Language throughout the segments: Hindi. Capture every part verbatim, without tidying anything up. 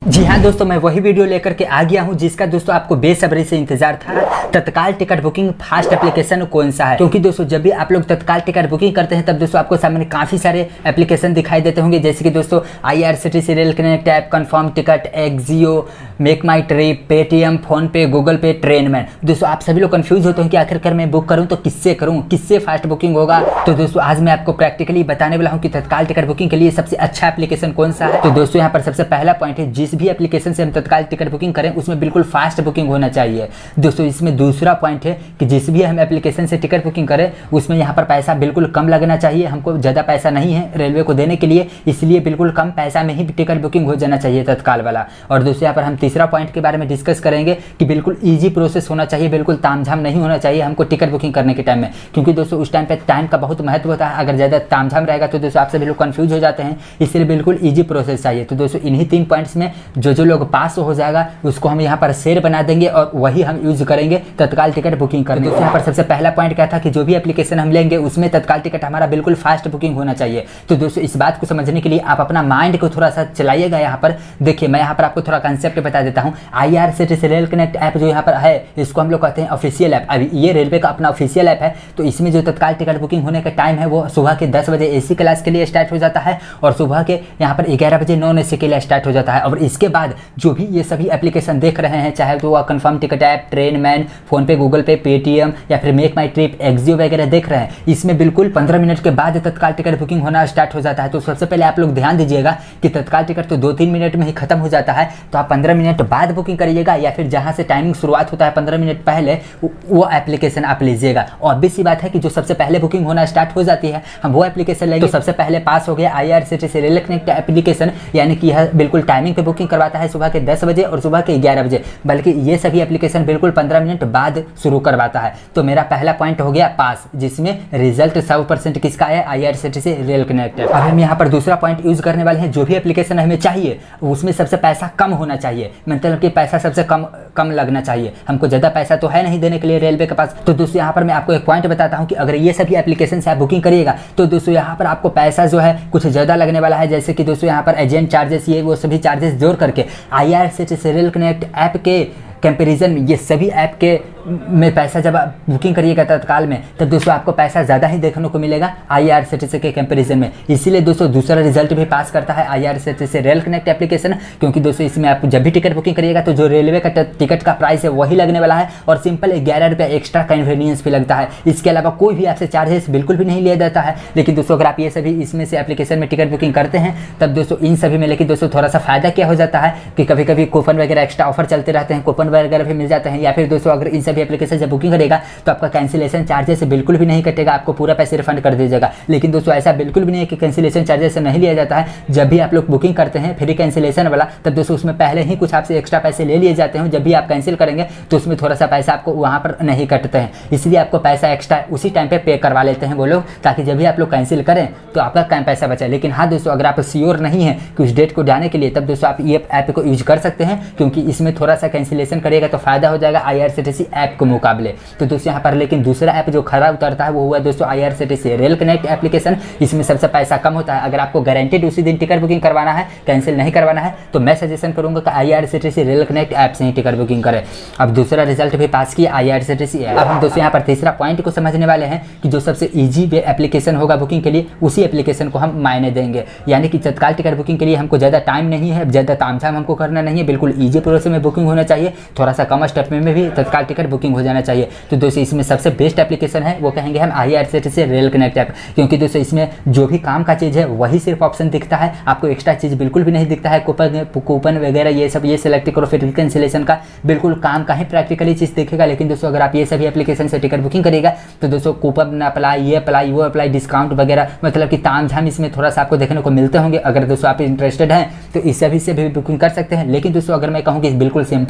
जी हाँ दोस्तों, मैं वही वीडियो लेकर के आ गया हूँ जिसका दोस्तों आपको बेसब्री से इंतजार था। तत्काल टिकट बुकिंग फास्ट एप्लीकेशन कौन सा है? क्योंकि दोस्तों जब भी आप लोग तत्काल टिकट बुकिंग करते हैं तब दोस्तों आपको सामने काफी सारे एप्लीकेशन दिखाई देते होंगे, जैसे कि दोस्तों IRCTC rail connect app, confirm ticket, ixigo, MakeMyTrip, Paytm, PhonePe, Google Pay, Trainman. दोस्तों आप सभी लोग कंफ्यूज होते हैं कि आखिरकार मैं बुक करूं तो किससे करूं, किससे फास्ट बुकिंग होगा। तो दोस्तों आज मैं आपको प्रैक्टिकली बताने वाला हूं कि तत्काल टिकट बुकिंग के लिए सबसे अच्छा एप्लीकेशन कौन सा है। तो दोस्तों यहाँ पर सबसे पहला पॉइंट है, जिस भी एप्लीकेशन से हम तत्काल टिकट बुकिंग करें उसमें बिल्कुल फास्ट बुकिंग होना चाहिए। दोस्तों इसमें दूसरा पॉइंट है कि जिस भी हम एप्लीकेशन से टिकट बुकिंग करें उसमें यहाँ पर पैसा बिल्कुल कम लगना चाहिए। हमको ज़्यादा पैसा नहीं है रेलवे को देने के लिए, इसलिए बिल्कुल कम पैसा में ही टिकट बुकिंग हो जाना चाहिए तत्काल वाला। और दोस्तों यहाँ पर हम तीसरा पॉइंट के बारे में डिस्कस करेंगे कि बिल्कुल ईजी प्रोसेस होना चाहिए, बिल्कुल तामझाम नहीं होना चाहिए हमको टिकट बुकिंग करने के टाइम में, क्योंकि दोस्तों उस टाइम पे टाइम का बहुत महत्व होता है। अगर ज़्यादा तामझाम रहेगा तो दोस्तों आप सभी लोग कंफ्यूज हो जाते हैं, इसलिए बिल्कुल ईजी प्रोसेस चाहिए। तो दोस्तों इन्हीं तीन पॉइंट्स में जो जो लोग पास हो जाएगा उसको हम यहाँ पर शेयर बना देंगे और वही हम यूज करेंगे तत्काल टिकट बुकिंग करने। दोस्तों यहाँ पर सबसे पहला पॉइंट क्या था कि जो भी एप्लीकेशन हम लेंगे उसमें तत्काल टिकट हमारा बिल्कुल फास्ट बुकिंग होना चाहिए। तो दोस्तों इस बात को समझने के लिए आप अपना माइंड को थोड़ा सा चलाइएगा। यहाँ पर देखिए, मैं यहाँ पर आपको थोड़ा कंसेप्ट बता देता हूँ। आईआरसीटीसी रेल कनेक्ट ऐप जो यहाँ पर है इसको हम लोग कहते हैं ऑफिशियल ऐप। अभी ये रेलवे का अपना ऑफिशियल ऐप है। तो इसमें जो तत्काल टिकट बुकिंग होने का टाइम है वो सुबह के दस बजे एसी क्लास के लिए स्टार्ट हो जाता है और सुबह के यहाँ पर ग्यारह बजे नॉन एसी के लिए स्टार्ट हो जाता है। और इसके बाद जो भी ये सभी एप्लीकेशन देख रहे हैं, चाहे तो वह confirm ticket app, Trainman, PhonePe, Google Pay, Paytm या फिर मेक माई ट्रिप, एक्जियो वगैरह देख रहे हैं, इसमें बिल्कुल पंद्रह मिनट के बाद तत्काल टिकट बुकिंग होना स्टार्ट हो जाता है। तो सबसे पहले आप लोग ध्यान दीजिएगा कि तत्काल टिकट तो दो तीन मिनट में ही खत्म हो जाता है, तो आप पंद्रह मिनट बाद बुकिंग करिएगा या फिर जहां से टाइमिंग शुरुआत होता है पंद्रह मिनट पहले वो एप्लीकेशन आप लीजिएगा। ऑब्वियस सी बात है कि जो सबसे पहले बुकिंग होना स्टार्ट हो जाती है हम वो एप्लीकेशन लेंगे। तो सबसे पहले पास हो गया आईआरसीटीसी रेल कनेक्ट एप्लीकेशन, यानी कि यह बिल्कुल टाइमिंग पे बुकिंग करवाता है सुबह के दस बजे और सुबह के ग्यारह बजे, बल्कि ये सभी एप्लीकेशन बिल्कुल पंद्रह मिनट बाद शुरू करवाता है। तो मेरा पहला पॉइंट हो गया पास, जिसमें रिजल्ट सौ परसेंट किसका है, आईआरसीटीसी रेल कनेक्ट। अब हम यहाँ पर दूसरा पॉइंट यूज करने वाले हैं, जो भी एप्लीकेशन हमें चाहिए उसमें सबसे पैसा कम होना चाहिए, मतलब कि पैसा सबसे कम कम लगना चाहिए। हमको ज़्यादा पैसा तो है नहीं देने के लिए रेलवे के पास। तो दोस्तों यहाँ पर मैं आपको एक पॉइंट बताता हूँ कि अगर ये सभी एप्लीकेशन से आप बुकिंग करिएगा तो दोस्तों यहाँ पर आपको पैसा जो है कुछ ज़्यादा लगने वाला है, जैसे कि दोस्तों यहाँ पर एजेंट चार्जेस, ये वो सभी चार्जेस जोड़ करके आईआरसीटीसी रेल कनेक्ट ऐप के कंपैरिजन में ये सभी ऐप के में पैसा जब आप बुकिंग करिएगा तत्काल में तब दोस्तों आपको पैसा ज़्यादा ही देखने को मिलेगा आईआरसीटीसी के कंपैरिजन में। इसीलिए दोस्तों दूसरा रिजल्ट भी पास करता है आईआरसीटीसी रेल कनेक्ट एप्लीकेशन, क्योंकि दोस्तों इसमें आप जब भी टिकट बुकिंग करिएगा तो जो रेलवे का टिकट का प्राइस है वही लगने वाला है और सिंपल ग्यारह रुपये एक्स्ट्रा कन्वीनियंस भी लगता है। इसके अलावा कोई भी आपसे चार्जेस बिल्कुल भी नहीं लिया जाता है। लेकिन दोस्तों अगर आप ये सभी इसमें से एप्लीकेशन में टिकट बुकिंग करते हैं तब दोस्तों इन सभी में, लेकिन दोस्तों थोड़ा सा फायदा क्या हो जाता है कि कभी कभी कूपन वगैरह एक्स्ट्रा ऑफर चलते रहते हैं, कूपन वगैरह भी मिल जाते हैं। या फिर दोस्तों अगर इन सभी एप्लीकेशन जब बुकिंग करेगा तो आपका कैंसिलेशन चार्जेस बिल्कुल भी नहीं कटेगा, आपको पूरा पैसे रिफंड कर दीजिएगा। लेकिन दोस्तों ऐसा बिल्कुल भी नहीं है कि कैंसिलेशन चार्जेस नहीं लिया जाता है। जब भी आप लोग बुकिंग करते हैं फ्री कैंसिलेशन वाला तब दोस्तों उसमें पहले ही कुछ आपसे एक्स्ट्रा पैसे ले लिए जाते हैं। जब भी आप कैंसिल करेंगे तो उसमें थोड़ा सा पैसा आपको वहाँ पर नहीं कटते हैं, इसलिए आपको पैसा एक्स्ट्रा उसी टाइम पे पे करवा लेते हैं वो लोग, ताकि जब भी आप लोग कैंसिल करें तो आपका कम पैसा बचे। लेकिन हाँ दोस्तों, अगर आप श्योर नहीं है कि उस डेट को जाने के लिए तब दोस्तों आप ये ऐप को यूज कर सकते हैं, क्योंकि इसमें थोड़ा सा कैंसिलेशन करेगा तो फायदा हो जाएगा आईआरसीटीसी ऐप के मुकाबले। तो दोस्तों यहाँ पर लेकिन दूसरा ऐप जो खरा उतरता है वो हुआ दोस्तों आईआरसीटीसी रेल कनेक्ट एप्लीकेशन। इसमें सबसे पैसा कम होता है। अगर आपको गारंटेड उसी दिन टिकट बुकिंग करवाना है, कैंसिल नहीं करवाना है, तो मैं सजेशन करूंगा कि आईआरसीटीसी रेल कनेक्ट ऐप से ही टिकट बुकिंग करें। अब दूसरा रिजल्ट भी पास किया आईआरसीटीसी ऐप। अब हम दोस्तों यहाँ पर तीसरा पॉइंट को समझने वाले हैं कि जो सबसे ईजी वे एप्लीकेशन होगा बुकिंग के लिए उसी एप्लीकेशन को हम मायने देंगे। यानी कि तत्काल टिकट बुकिंग के लिए हमको ज़्यादा टाइम नहीं है, ज़्यादा तामझाम हमको करना नहीं है, बिल्कुल ईजी प्रोसेस में बुकिंग होना चाहिए, थोड़ा सा कम स्टेप में भी तत्काल टिकट बुकिंग हो जाना चाहिए। तो दोस्तों इसमें सबसे बेस्ट एप्लीकेशन है वो कहेंगे हम आईआरसीटीसी रेल कनेक्ट ऐप, क्योंकि दोस्तों इसमें जो भी काम का चीज़ है वही सिर्फ ऑप्शन दिखता है, आपको एक्स्ट्रा चीज़ बिल्कुल भी नहीं दिखता है। कूपन कूपन वगैरह ये सब ये सिलेक्ट करो, फिर कैंसिलेशन का बिल्कुल काम का ही प्रैक्टिकली चीज़ दिखेगा। लेकिन दोस्तों अगर आप ये सभी एप्लीकेशन से टिकट बुकिंग करेगा तो दोस्तों कूपन अप्लाई, ये अप्लाई, वो अप्लाई, डिस्काउंट वगैरह, मतलब कि तामझाम इसमें थोड़ा सा आपको देखने को मिलते होंगे। अगर दोस्तों आप इंटरेस्टेड हैं तो इस सभी से भी बुकिंग कर सकते हैं। लेकिन दोस्तों अगर मैं कहूँ कि बिल्कुल सिंपल कौन है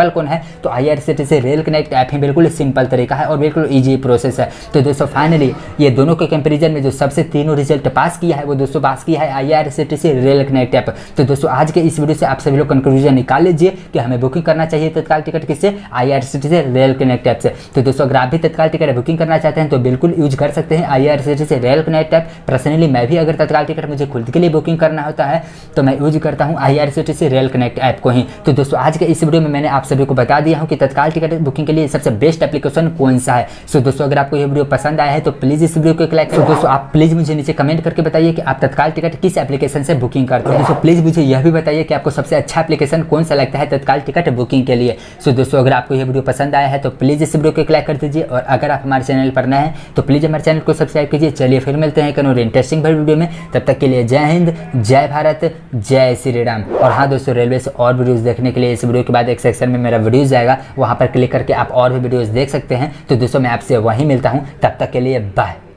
तो I R C T C rail connect app ही बिल्कुल सिंपल तरीका है और बिल्कुल ईजी प्रोसेस है। तो दोस्तों फाइनली ये दोनों के कंपेरिजन में जो सबसे तीनों रिजल्ट पास किया है वो दोस्तों पास किया है I R C T C rail connect app. तो दोस्तों आज के इस वीडियो से आप सभी लोग कंक्लूजन निकाल लीजिए कि हमें बुकिंग करना चाहिए तत्काल टिकट किससे, I R C T C rail connect app से। तो दोस्तों अगर आप भी तत्काल टिकट बुकिंग करना चाहते हैं तो बिल्कुल यूज कर सकते हैं I R C T C rail connect app. Personally मैं भी अगर तत्काल टिकट मुझे खुद के लिए बुकिंग करना होता है तो मैं यूज करता हूं I R C T C rail connect app को ही। तो दोस्तों आज के इस वीडियो में मैंने आप सभी को बता दिया हूं कि तत्काल टिकट बुकिंग के लिए सबसे बेस्ट एप्लीकेशन कौन सा है। सो दोस्तों अगर आपको ये वीडियो पसंद आया है तो प्लीज इस वीडियो को एक लाइक। तो दोस्तों आप प्लीज मुझे नीचे कमेंट करके बताइए कि आप तत्काल टिकट किस एप्लीकेशन से बुकिंग करते हो। दोस्तों प्लीज मुझे यह भी बताइए कि आपको सबसे अच्छा एप्लीकेशन कौन सा लगता है तत्काल टिकट बुकिंग के लिए। सो दोस्तों अगर आपको यह वीडियो पसंद आया है तो प्लीज इस वीडियो को एक लाइक कर दीजिए और अगर आप हमारे चैनल पर नए हैं तो प्लीज हमारे चैनल को सब्सक्राइब कीजिए। चलिए फिर मिलते हैं एक और इंटरेस्टिंग वीडियो में, तब तक के लिए जय हिंद, जय भारत, जय श्री राम। और हाँ दोस्तों रेलवे से और वीडियोस देखने के लिए इस वीडियो के बाद एक सेक्शन में मेरा वीडियोस जाएगा, वहां पर क्लिक करके आप और भी वीडियोस देख सकते हैं। तो दोस्तों मैं आपसे वहीं मिलता हूं, तब तक के लिए बाय।